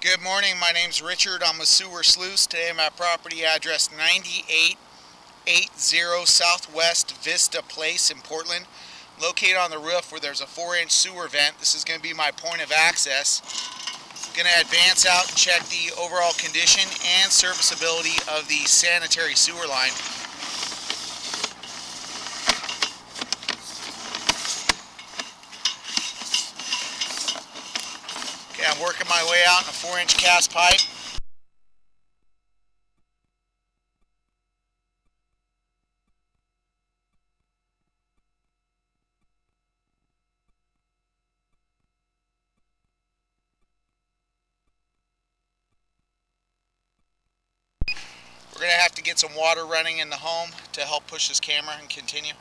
Good morning, my name's Richard. I'm a sewer sluice. Today I'm at property address 9880 Southwest Vista Place in Portland. Located on the roof where there's a 4-inch sewer vent. This is going to be my point of access. I'm going to advance out and check the overall condition and serviceability of the sanitary sewer line. Okay, I'm working my way out in a 4-inch cast pipe. We're going to have to get some water running in the home to help push this camera and continue.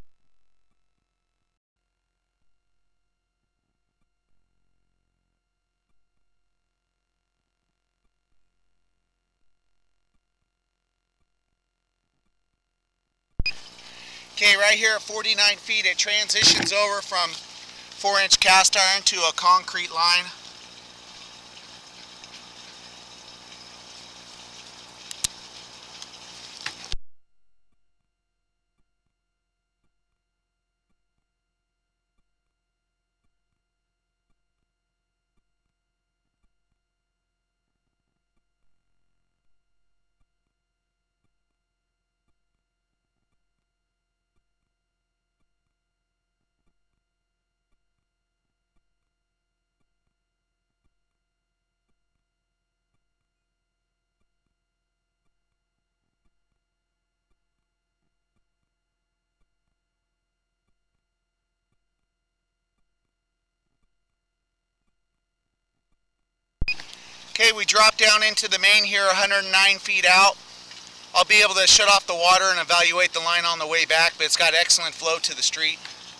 Okay, right here at 49 feet it transitions over from 4-inch cast iron to a concrete line. Okay, we drop down into the main here 109 feet out. I'll be able to shut off the water and evaluate the line on the way back, but it's got excellent flow to the street.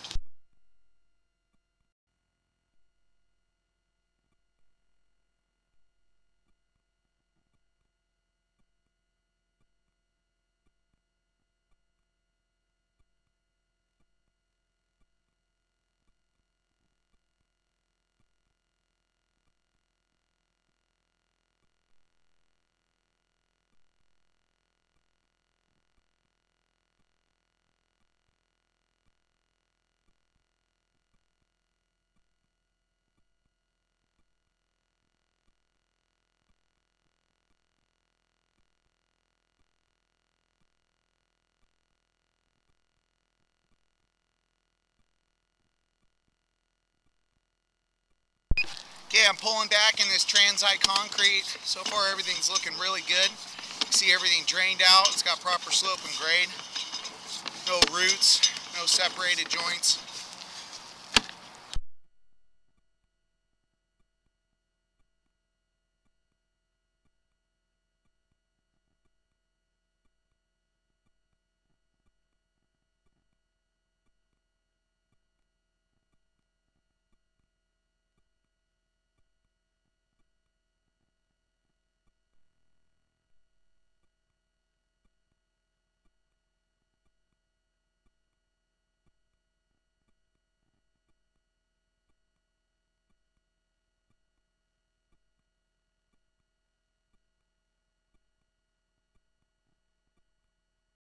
Okay, I'm pulling back in this transite concrete. So far everything's looking really good. You see everything drained out. It's got proper slope and grade. No roots, no separated joints.